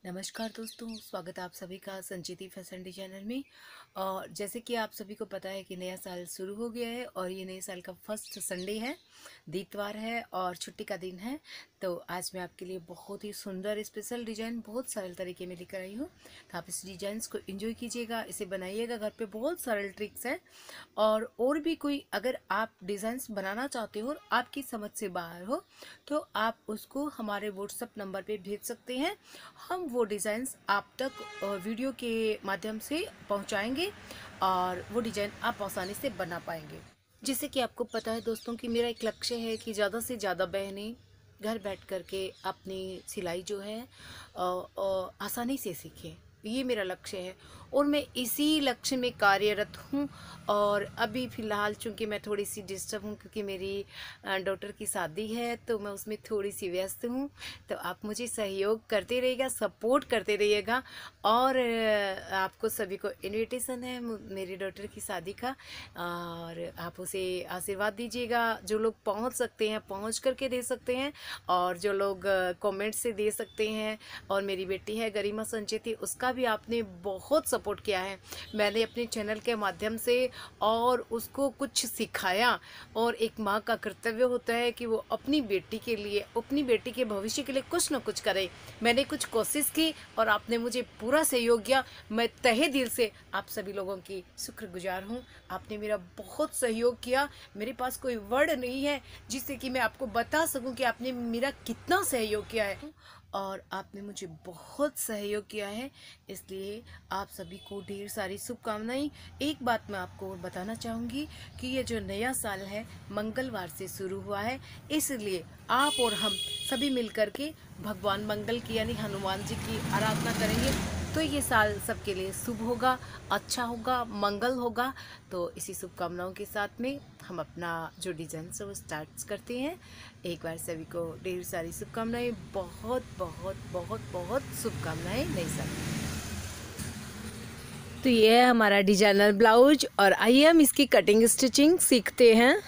नमस्कार दोस्तों, स्वागत है आप सभी का संजीति फैशन डिजाइनर में। और जैसे कि आप सभी को पता है कि नया साल शुरू हो गया है और ये नए साल का फर्स्ट संडे है, दीतवार है और छुट्टी का दिन है। तो आज मैं आपके लिए बहुत ही सुंदर स्पेशल डिज़ाइन बहुत सरल तरीके में लेकर आई हूँ। तो आप इस डिज़ाइंस को एंजॉय कीजिएगा, इसे बनाइएगा घर पे। बहुत सरल ट्रिक्स है और भी कोई अगर आप डिज़ाइंस बनाना चाहते हो और आपकी समझ से बाहर हो तो आप उसको हमारे व्हाट्सएप नंबर पे भेज सकते हैं। हम वो डिज़ाइंस आप तक वीडियो के माध्यम से पहुंचाएंगे और वो डिज़ाइन आप आसानी से बना पाएंगे। जैसे कि आपको पता है दोस्तों कि मेरा एक लक्ष्य है कि ज़्यादा से ज़्यादा बहनें घर बैठ कर के अपनी सिलाई जो है आसानी से सीखें। ये मेरा लक्ष्य है और मैं इसी लक्ष्य में कार्यरत हूँ। और अभी फ़िलहाल चूँकि मैं थोड़ी सी डिस्टर्ब हूँ क्योंकि मेरी डॉटर की शादी है, तो मैं उसमें थोड़ी सी व्यस्त हूँ। तो आप मुझे सहयोग करते रहिएगा, सपोर्ट करते रहिएगा। और आपको सभी को इनविटेशन है मेरी डॉटर की शादी का, और आप उसे आशीर्वाद दीजिएगा। जो लोग पहुंच सकते हैं पहुंच करके दे सकते हैं, और जो लोग कमेंट से दे सकते हैं। और मेरी बेटी है गरिमा संचेती, उसका भी आपने बहुत सपोर्ट किया है। मैंने अपने चैनल के माध्यम से और उसको कुछ सिखाया। और एक माँ का कर्तव्य होता है कि वो अपनी बेटी के लिए, अपनी बेटी के भविष्य के लिए कुछ न कुछ करे। मैंने कुछ कोशिश की और आपने मुझे पूरा सहयोग किया। मैं तहे दिल से आप सभी लोगों की शुक्रगुजार हूँ। आपने मेरा बहुत सहयोग किया। मेरे पास कोई वर्ड नहीं है जिससे कि मैं आपको बता सकूं कि आपने मेरा कितना सहयोग किया है। और आपने मुझे बहुत सहयोग किया है, इसलिए आप सभी को ढेर सारी शुभकामनाएं। एक बात मैं आपको और बताना चाहूँगी कि ये जो नया साल है मंगलवार से शुरू हुआ है, इसलिए आप और हम सभी मिलकर के भगवान मंगल की यानी हनुमान जी की आराधना करेंगे। तो ये साल सबके लिए शुभ होगा, अच्छा होगा, मंगल होगा। तो इसी शुभकामनाओं के साथ में हम अपना जो डिज़ाइन है वो स्टार्ट करते हैं। एक बार सभी को ढेर सारी शुभकामनाएं, बहुत बहुत बहुत बहुत शुभकामनाएं नई साल। तो ये है हमारा डिजाइनर ब्लाउज और आइए हम इसकी कटिंग स्टिचिंग सीखते हैं।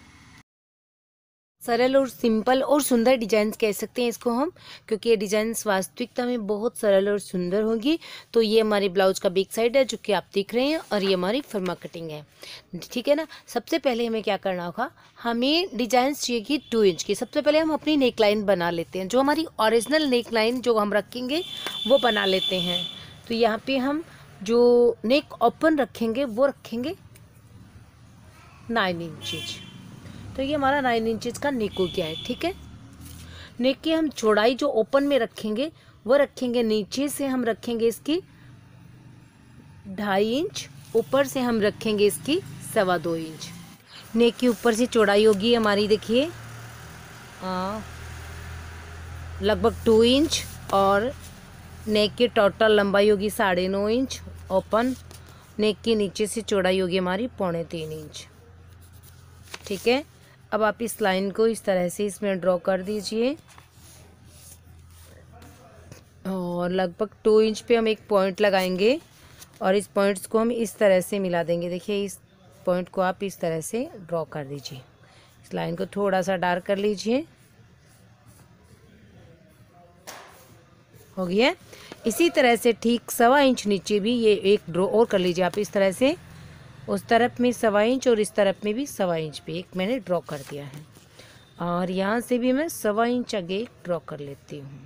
सरल और सिंपल और सुंदर डिजाइन कह सकते हैं इसको हम, क्योंकि ये डिजाइन वास्तविकता में बहुत सरल और सुंदर होगी। तो ये हमारी ब्लाउज का बैक साइड है जो कि आप देख रहे हैं, और ये हमारी फर्मा कटिंग है, ठीक है ना। सबसे पहले हमें क्या करना होगा, हमें डिजाइन चाहिए 2 इंच की। सबसे पहले हम अपनी नेक लाइन बना लेते हैं, जो हमारी ओरिजिनल नेक लाइन जो हम रखेंगे वो बना लेते हैं। तो यहाँ पे हम जो नेक ओपन रखेंगे वो रखेंगे 9 इंचेज। तो ये हमारा 9 इंचेस का नेक हो गया है, ठीक है। नेक की हम चौड़ाई जो ओपन में रखेंगे वो रखेंगे, नीचे से हम रखेंगे इसकी 2.5 इंच, ऊपर से हम रखेंगे इसकी 2.25 इंच। नेक की ऊपर से चौड़ाई होगी हमारी, देखिए लगभग 2 इंच, और नेक की टोटल लंबाई होगी 9.5 इंच ओपन। नेक की नीचे से चौड़ाई होगी हमारी 3.25 इंच, ठीक है। अब आप इस लाइन को इस तरह से इसमें ड्रॉ कर दीजिए, और लगभग 2 इंच पे हम एक पॉइंट लगाएंगे और इस पॉइंट्स को हम इस तरह से मिला देंगे। देखिए इस पॉइंट को आप इस तरह से ड्रॉ कर दीजिए। इस लाइन को थोड़ा सा डार्क कर लीजिए, हो गया। इसी तरह से ठीक 1.25 इंच नीचे भी ये एक ड्रॉ और कर लीजिए आप इस तरह से। उस तरफ में 1.25 इंच और इस तरफ में भी 1.25 इंच पे एक मैंने ड्रॉ कर दिया है, और यहाँ से भी मैं 1.25 इंच आगे ड्रॉ कर लेती हूँ।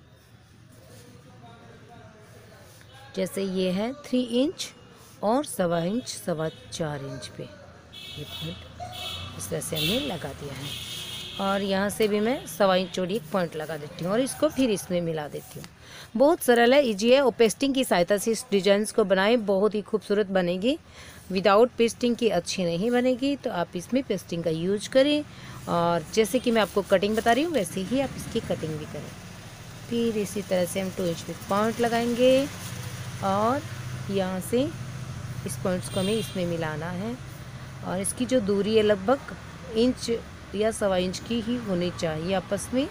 जैसे ये है 3 इंच और 1.25 इंच, 4.25 इंच पे ये पॉइंट इस तरह से हमने लगा दिया है। और यहाँ से भी मैं 1.25 इंच चौड़ी एक पॉइंट लगा देती हूँ और इसको फिर इसमें मिला देती हूँ। बहुत सरल है, इजी है, और पेस्टिंग की सहायता से इस डिजाइन को बनाएं, बहुत ही खूबसूरत बनेगी। विदाउट पेस्टिंग की अच्छी नहीं बनेगी, तो आप इसमें पेस्टिंग का यूज करें। और जैसे कि मैं आपको कटिंग बता रही हूँ वैसे ही आप इसकी कटिंग भी करें। फिर इसी तरह से हम 2 इंच पे पॉइंट लगाएंगे और यहाँ से इस पॉइंट्स को हमें इसमें मिलाना है। और इसकी जो दूरी है लगभग इंच या 1.25 इंच की ही होनी चाहिए आपस में।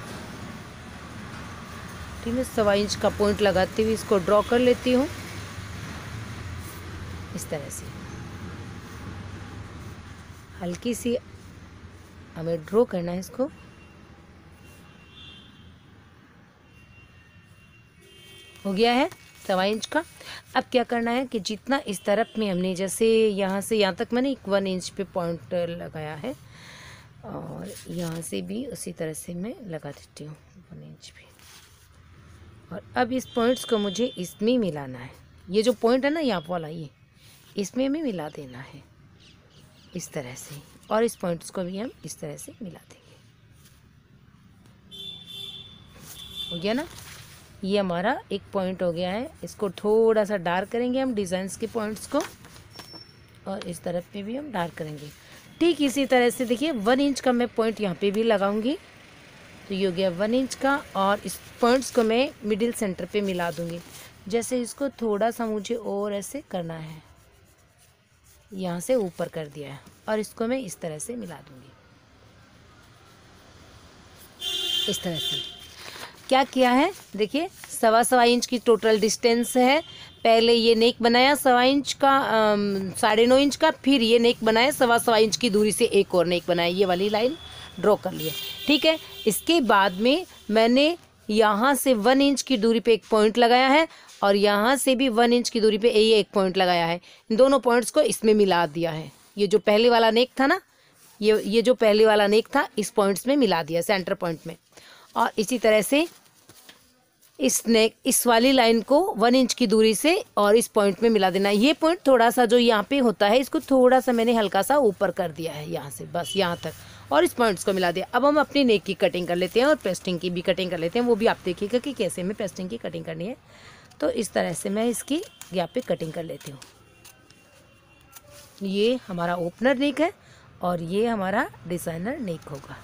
ठीक है, 1.25 इंच का पॉइंट लगाते हुए इसको ड्रॉ कर लेती हूँ इस तरह से। हल्की सी हमें ड्रॉ करना है इसको। हो गया है 1.25 इंच का। अब क्या करना है कि जितना इस तरफ में हमने जैसे यहाँ से यहाँ तक मैंने 1 इंच पे पॉइंट लगाया है, और यहाँ से भी उसी तरह से मैं लगा देती हूँ 1 इंच पे। और अब इस पॉइंट्स को मुझे इसमें मिलाना है। ये जो पॉइंट है ना यहाँ वाला, ये इसमें हमें मिला देना है इस तरह से, और इस पॉइंट्स को भी हम इस तरह से मिला देंगे। हो गया ना, ये हमारा एक पॉइंट हो गया है। इसको थोड़ा सा डार्क करेंगे हम डिज़ाइंस के पॉइंट्स को, और इस तरफ पे भी हम डार्क करेंगे। ठीक इसी तरह से देखिए 1 इंच का मैं पॉइंट यहाँ पे भी लगाऊंगी। तो ये हो गया 1 इंच का, और इस पॉइंट्स को मैं मिडिल सेंटर पे मिला दूंगी। जैसे इसको थोड़ा सा मुझे और ऐसे करना है, यहाँ से ऊपर कर दिया है, और इसको मैं इस तरह से मिला दूंगी। इस तरह से क्या किया है देखिए, 1.25 इंच की टोटल डिस्टेंस है। पहले ये नेक बनाया 1.25 इंच का, 9.5 इंच का, फिर ये नेक बनाया 1.25 इंच की दूरी से एक और नेक बनाया, ये वाली लाइन ड्रॉ कर लिया। ठीक है, इसके बाद में मैंने यहाँ से 1 इंच की दूरी पे एक पॉइंट लगाया है, और यहाँ से भी 1 इंच की दूरी पे ये एक पॉइंट लगाया है। इन दोनों पॉइंट्स को इसमें मिला दिया है। ये जो पहले वाला नेक था ना, ये जो पहले वाला नेक था, इस पॉइंट्स में मिला दिया सेंटर पॉइंट में। और इसी तरह से इस वाली लाइन को 1 इंच की दूरी से और इस पॉइंट में मिला देना। ये पॉइंट थोड़ा सा जो यहाँ पे होता है, इसको थोड़ा सा मैंने हल्का सा ऊपर कर दिया है यहाँ से, बस यहाँ तक, और इस पॉइंट्स को मिला दिया। अब हम अपनी नेक की कटिंग कर लेते हैं, और पेस्टिंग की भी कटिंग कर लेते हैं। वो भी आप देखिएगा कि कैसे हमें पेस्टिंग की कटिंग करनी है। तो इस तरह से मैं इसकी यहाँ पे कटिंग कर लेती हूँ। ये हमारा ओपनर नेक है, और ये हमारा डिज़ाइनर नेक होगा।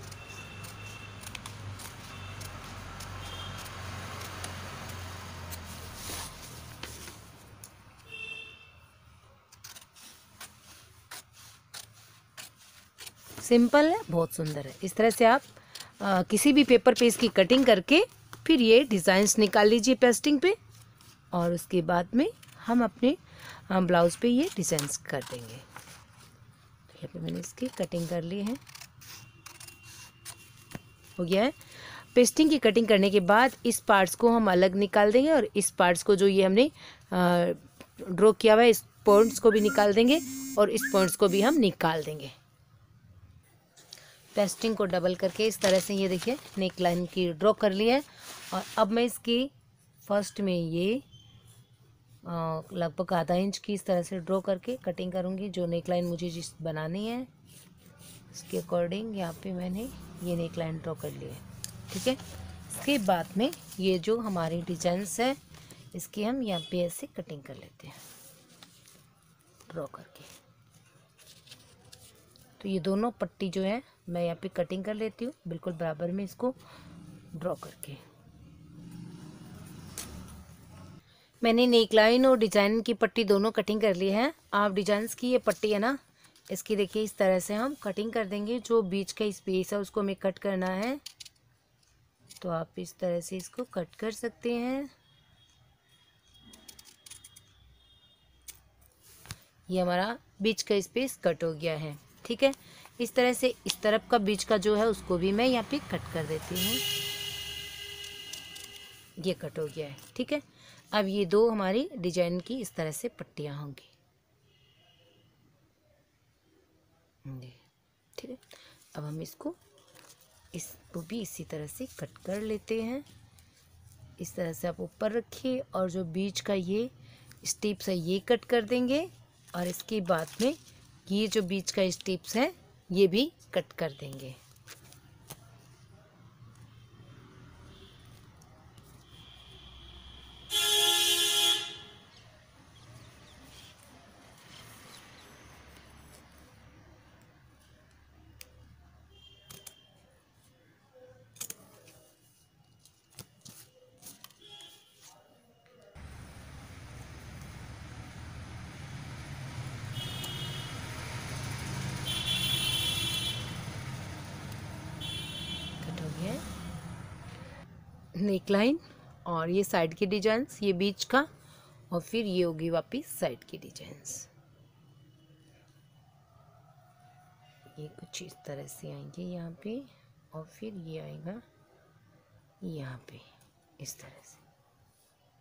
सिंपल है, बहुत सुंदर है। इस तरह से आप किसी भी पेपर पे इसकी कटिंग करके फिर ये डिज़ाइंस निकाल लीजिए पेस्टिंग पे, और उसके बाद में हम अपने ब्लाउज़ पे ये डिज़ाइंस कर देंगे। यहाँ पे मैंने इसकी कटिंग कर ली है। हो गया है। पेस्टिंग की कटिंग करने के बाद इस पार्ट्स को हम अलग निकाल देंगे, और इस पार्ट्स को जो ये हमने ड्रॉ किया हुआ है, इस पॉइंट्स को भी निकाल देंगे, और इस पॉइंट्स को भी हम निकाल देंगे। पेस्टिंग को डबल करके इस तरह से ये देखिए नेक लाइन की ड्रॉ कर ली है। और अब मैं इसकी फर्स्ट में ये लगभग ½ इंच की इस तरह से ड्रॉ करके कटिंग करूँगी। जो नेक लाइन मुझे जिस बनानी है इसके अकॉर्डिंग यहाँ पे मैंने ये नेक लाइन ड्रॉ कर ली है। ठीक है, इसके बाद में ये जो हमारी डिजाइंस है, इसकी हम यहाँ पे ऐसे कटिंग कर लेते हैं ड्रॉ करके। तो ये दोनों पट्टी जो है मैं यहाँ पे कटिंग कर लेती हूँ, बिल्कुल बराबर में इसको ड्रॉ करके। मैंने नेक लाइन और डिजाइन की पट्टी दोनों कटिंग कर ली है। आप डिजाइंस की ये पट्टी है ना, इसकी देखिए इस तरह से हम कटिंग कर देंगे। जो बीच का स्पेस है उसको हमें कट करना है, तो आप इस तरह से इसको कट कर सकते हैं। ये हमारा बीच का स्पेस कट हो गया है। ठीक है, इस तरह से इस तरफ का बीच का जो है उसको भी मैं यहाँ पे कट कर देती हूँ। ये कट हो गया है। ठीक है, अब ये दो हमारी डिजाइन की इस तरह से पट्टियाँ होंगी। ठीक है, अब हम इसको भी इसी तरह से कट कर लेते हैं। इस तरह से आप ऊपर रखिए, और जो बीच का ये स्टिप्स है ये कट कर देंगे, और इसके बाद में ये जो बीच का स्टिप्स है ये भी कट कर देंगे। कट हो गया नेक लाइन, और ये साइड की डिजाइंस, ये बीच का, और फिर ये होगी वापिस साइड की डिजाइंस। ये कुछ इस तरह से आएंगे यहाँ पे, और फिर ये आएगा यहाँ पे इस तरह से।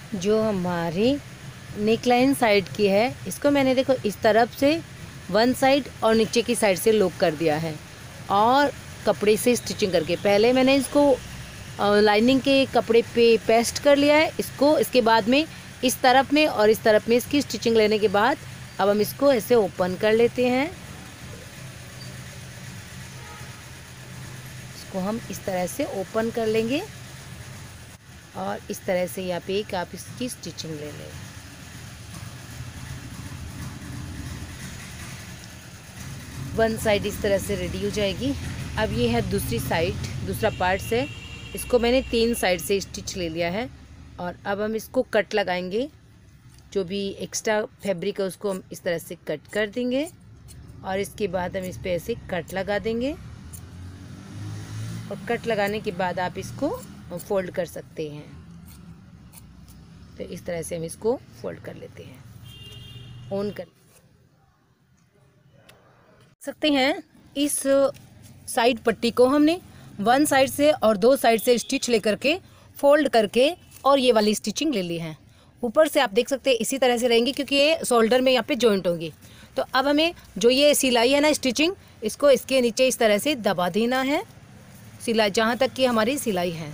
जो हमारी नेकलाइन साइड की है, इसको मैंने देखो इस तरफ से वन साइड और नीचे की साइड से लॉक कर दिया है और कपड़े से स्टिचिंग करके पहले मैंने इसको लाइनिंग के कपड़े पे पेस्ट कर लिया है इसको। इसके बाद में इस तरफ में और इस तरफ में इसकी स्टिचिंग लेने के बाद अब हम इसको ऐसे ओपन कर लेते हैं। इसको हम इस तरह से ओपन कर लेंगे और इस तरह से यहाँ पे एक आप इसकी स्टिचिंग ले लें। वन साइड इस तरह से रेडी हो जाएगी। अब ये है दूसरी साइड, दूसरा पार्ट है, इसको मैंने 3 साइड से स्टिच ले लिया है और अब हम इसको कट लगाएंगे। जो भी एक्स्ट्रा फैब्रिक है उसको हम इस तरह से कट कर देंगे और इसके बाद हम इस पे ऐसे कट लगा देंगे और कट लगाने के बाद आप इसको फोल्ड कर सकते हैं। तो इस तरह से हम इसको फोल्ड कर लेते हैं, ऑन कर सकते हैं। इस साइड पट्टी को हमने वन साइड से और 2 साइड से स्टिच लेकर के फोल्ड करके और ये वाली स्टिचिंग ले ली है। ऊपर से आप देख सकते हैं इसी तरह से रहेंगी क्योंकि ये शोल्डर में यहाँ पे जॉइंट होगी। तो अब हमें जो ये सिलाई है ना स्टिचिंग, इसको इसके नीचे इस तरह से दबा देना है, सिलाई जहाँ तक कि हमारी सिलाई है।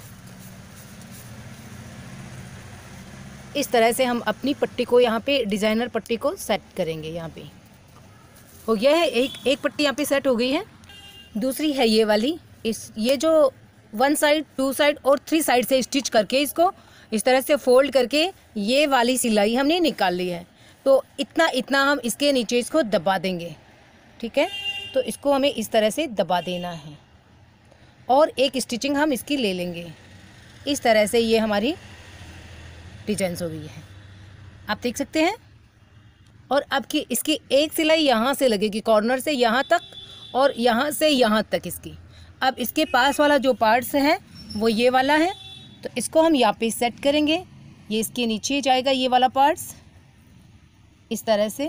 इस तरह से हम अपनी पट्टी को यहाँ पे डिज़ाइनर पट्टी को सेट करेंगे। यहाँ पे हो गया है, एक पट्टी यहाँ पे सेट हो गई है। दूसरी है ये वाली, ये जो 1 साइड 2 साइड और 3 साइड से स्टिच करके इसको इस तरह से फोल्ड करके ये वाली सिलाई हमने निकाल ली है। तो इतना हम इसके नीचे इसको दबा देंगे, ठीक है। तो इसको हमें इस तरह से दबा देना है और एक स्टिचिंग हम इसकी ले लेंगे। इस तरह से ये हमारी डिजाइन हो गई है, आप देख सकते हैं। और अब की इसकी एक सिलाई यहाँ से लगेगी कॉर्नर से यहाँ तक और यहाँ से यहाँ तक इसकी। अब इसके पास वाला जो पार्ट्स है वो ये वाला है, तो इसको हम यहाँ पे सेट करेंगे। ये इसके नीचे जाएगा ये वाला पार्ट्स इस तरह से,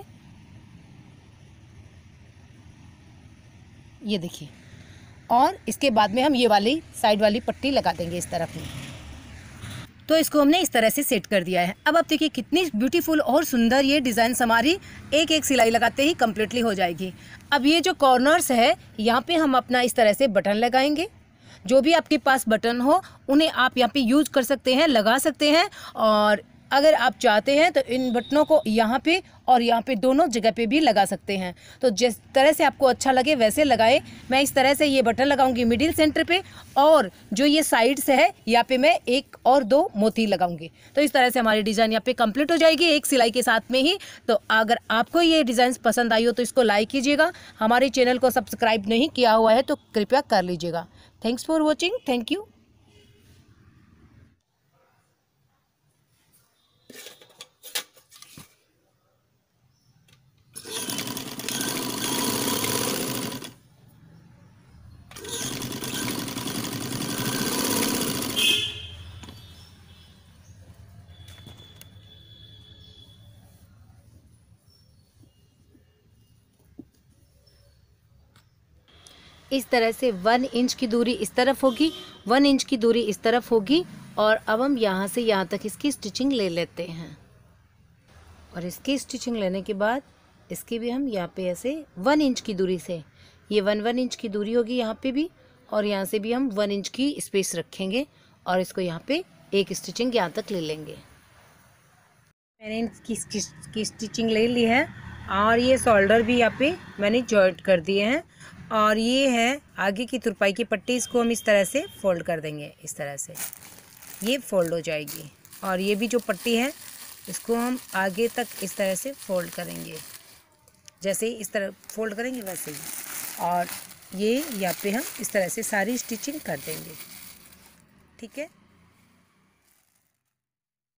ये देखिए। और इसके बाद में हम ये वाली साइड वाली पट्टी लगा देंगे इस तरफ में। तो इसको हमने इस तरह से सेट कर दिया है। अब आप देखिए कितनी ब्यूटीफुल और सुंदर ये डिज़ाइन हमारी एक एक सिलाई लगाते ही कम्प्लीटली हो जाएगी। अब ये जो कॉर्नर्स है यहाँ पे हम अपना इस तरह से बटन लगाएंगे। जो भी आपके पास बटन हो उन्हें आप यहाँ पे यूज कर सकते हैं, लगा सकते हैं। और अगर आप चाहते हैं तो इन बटनों को यहाँ पे और यहाँ पे दोनों जगह पे भी लगा सकते हैं। तो जिस तरह से आपको अच्छा लगे वैसे लगाए। मैं इस तरह से ये बटन लगाऊंगी मिडिल सेंटर पे और जो ये साइड्स है यहाँ पे मैं 1 और 2 मोती लगाऊंगी। तो इस तरह से हमारी डिज़ाइन यहाँ पे कंप्लीट हो जाएगी एक सिलाई के साथ में ही। तो अगर आपको ये डिज़ाइन पसंद आई हो तो इसको लाइक कीजिएगा। हमारे चैनल को सब्सक्राइब नहीं किया हुआ है तो कृपया कर लीजिएगा। Thanks for watching, thank you. इस तरह से 1 इंच की दूरी इस तरफ होगी, 1 इंच की दूरी इस तरफ होगी। और अब हम यहाँ से यहाँ तक इसकी स्टिचिंग ले लेते हैं और इसकी स्टिचिंग लेने के बाद इसकी भी हम यहाँ पे ऐसे 1 इंच की दूरी से, ये 1 इंच की दूरी होगी यहाँ पे भी और यहाँ से भी हम 1 इंच की स्पेस रखेंगे और इसको यहाँ पे एक स्टिचिंग यहाँ तक ले लेंगे। मैंने इसकी स्टिचिंग ले ली है और ये शोल्डर भी यहाँ पे मैंने जॉइंट कर दिए हैं। और ये है आगे की तुरपाई की पट्टी, इसको हम इस तरह से फोल्ड कर देंगे। इस तरह से ये फोल्ड हो जाएगी और ये भी जो पट्टी है इसको हम आगे तक इस तरह से फोल्ड करेंगे, जैसे ही इस तरह फोल्ड करेंगे वैसे ही। और ये यहाँ पे हम इस तरह से सारी स्टिचिंग कर देंगे, ठीक है।